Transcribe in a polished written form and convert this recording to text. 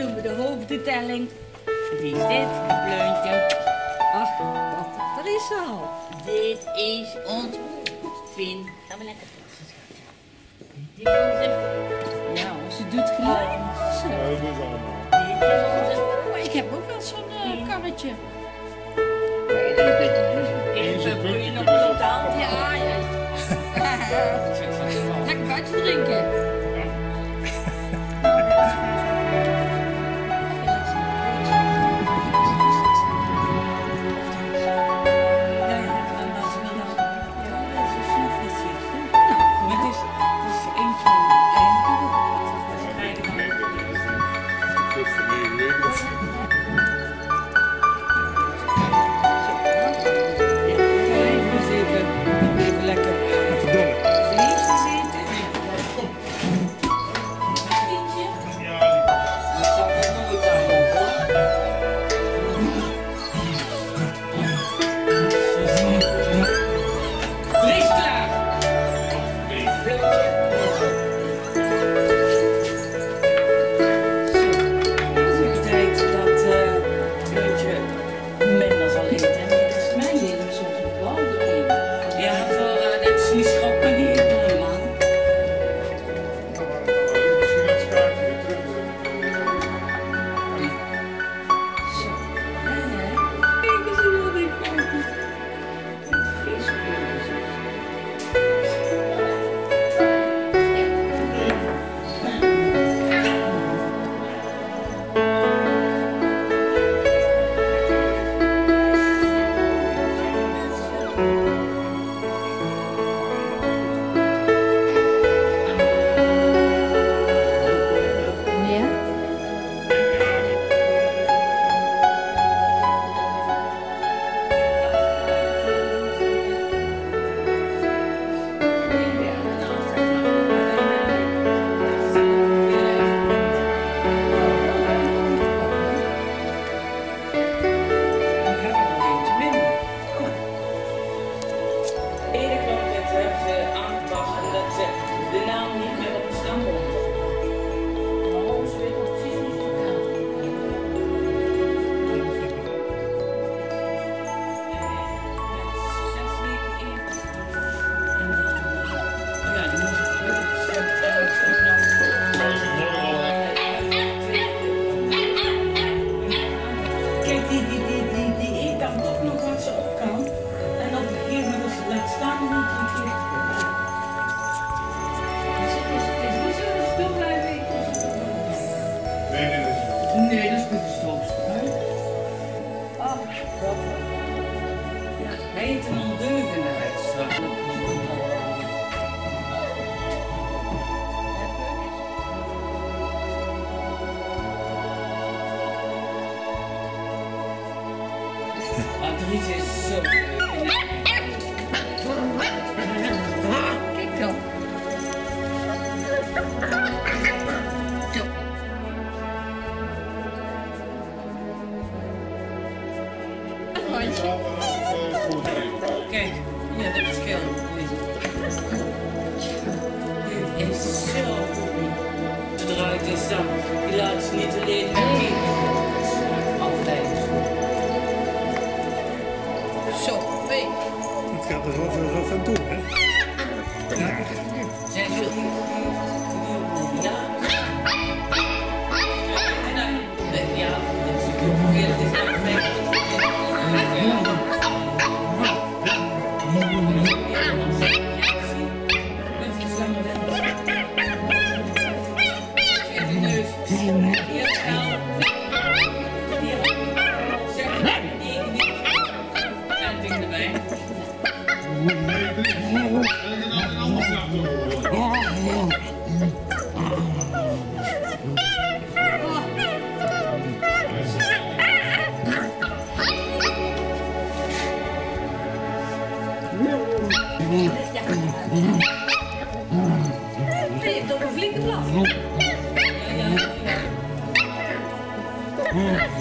doen we de hoofdtelling. Wie is dit? Een pleuntje. Ach, wat, dat is ze al. Dit is ons Finn. Gaan we lekker plassen, schat. Dit is onze... Ja, ze doet gelijk. Zo. Ja, dat is allemaal. Dit is onze... Maar ik heb ook wel zo'n karretje. Even kun je nog totaal. Ja, ja. Lekker buiten drinken. Nee, dat is goed gestopt. Ach, wat. Ja, hij heeft een ondeugenheid straks. Adries is zo leuk. Kijk dan. Kijk, ja, dat is geel. Dit is zo goed. Zodra ik dit zag, die laat ze niet alleen mee. Afleiden. Zo, twee. Het gaat er wel van toe, hè? Ja. Zijn ze ja? Ja, dat is heel verkeerd. Het is eigenlijk Je hebt toch een flinke blaf. ja.